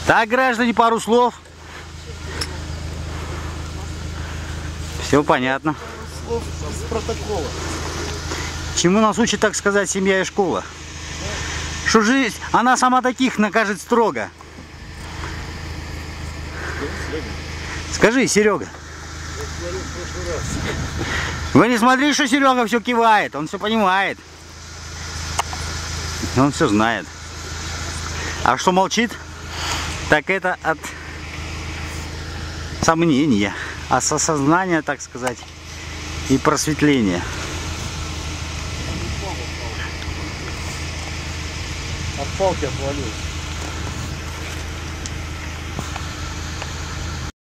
Так, граждане, пару слов. Все понятно. Слов из протокола. Чему нас учит, так сказать, семья и школа? Что жизнь, она сама таких накажет строго. Скажи, Серега. Вы не смотрите, что Серега все кивает, он все понимает. Он все знает. А что молчит, так это от сомнения, от осознания, так сказать, и просветления. От палки отвалилось.